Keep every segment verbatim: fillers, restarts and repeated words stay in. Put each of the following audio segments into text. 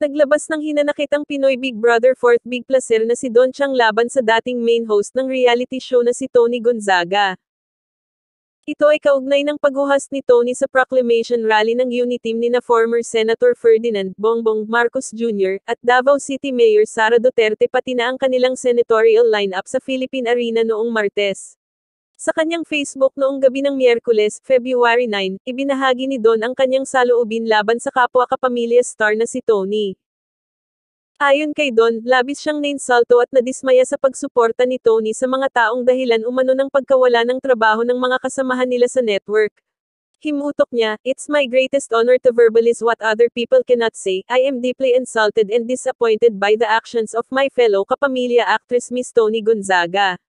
Naglabas ng hinanakitang Pinoy Big Brother fourth Big Placer na si Don Chang laban sa dating main host ng reality show na si Tony Gonzaga. Ito ay kaugnay ng paghuhas ni Tony sa proclamation rally ng Uniteam nina former Senator Ferdinand Bongbong Marcos Junior at Davao City Mayor Sara Duterte pati na ang kanilang senatorial lineup sa Philippine Arena noong Martes. Sa kanyang Facebook noong gabi ng Miyerkules, February nine, ibinahagi ni Don ang kanyang saloobin laban sa kapwa kapamilya star na si Tony. Ayon kay Don, labis siyang nainsulto at nadismaya sa pagsuporta ni Tony sa mga taong dahilan umano ng pagkawala ng trabaho ng mga kasamahan nila sa network. Himutok niya, "It's my greatest honor to verbalize what other people cannot say. I am deeply insulted and disappointed by the actions of my fellow kapamilya actress Miss Tony Gonzaga.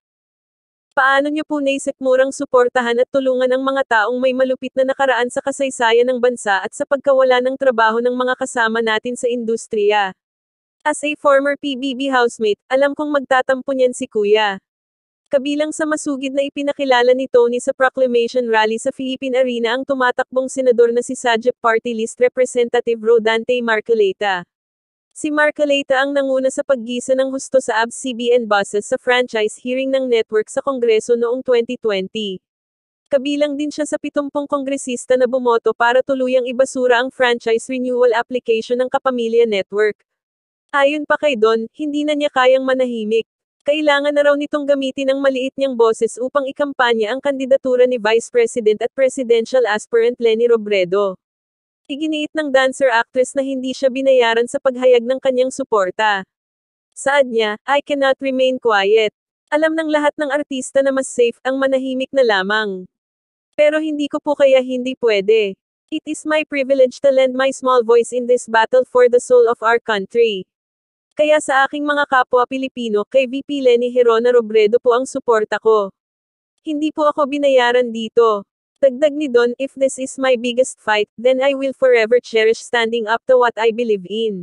Paano niyo po naisikmurang suportahan at tulungan ang mga taong may malupit na nakaraan sa kasaysayan ng bansa at sa pagkawala ng trabaho ng mga kasama natin sa industriya? As a former P B B housemate, alam kong magtatampo niyan si Kuya." Kabilang sa masugid na ipinakilala ni Tony sa proclamation rally sa Philippine Arena ang tumatakbong senador na si Sajip Party List Representative Rodante Marcoleta. Si Marcoleta ang nanguna sa paggisa ng husto sa A B S-C B N buses sa franchise hearing ng network sa Kongreso noong twenty twenty. Kabilang din siya sa pitongpong kongresista na bumoto para tuluyang ibasura ang franchise renewal application ng Kapamilya Network. Ayon pa kay Don, hindi na niya kayang manahimik. Kailangan na raw nitong gamitin ang maliit niyang boses upang ikampanya ang kandidatura ni Vice President at Presidential Aspirant Leni Robredo. Iginiit ng dancer-actress na hindi siya binayaran sa paghayag ng kanyang suporta. Saad niya, "I cannot remain quiet. Alam ng lahat ng artista na mas safe ang manahimik na lamang. Pero hindi ko po kaya hindi pwede. It is my privilege to lend my small voice in this battle for the soul of our country. Kaya sa aking mga kapwa Pilipino, kay V P Leni Herona Robredo po ang suporta ko. Hindi po ako binayaran dito." Dagdag ni Don, "If this is my biggest fight, then I will forever cherish standing up to what I believe in.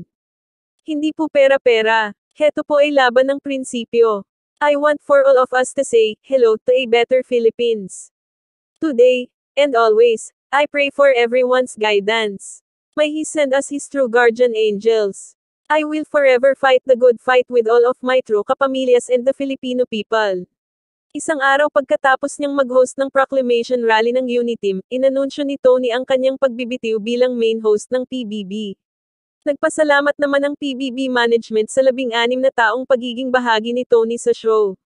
Hindi po pera-pera. Heto po ay laban ng prinsipyo. I want for all of us to say, hello to a better Philippines. Today, and always, I pray for everyone's guidance. May He send us His true guardian angels. I will forever fight the good fight with all of my true kapamilyas and the Filipino people." Isang araw pagkatapos niyang mag-host ng proclamation rally ng Uniteam, inanunsyo ni Tony ang kanyang pagbibitiw bilang main host ng P B B. Nagpasalamat naman ang P B B management sa labing-anim na taong pagiging bahagi ni Tony sa show.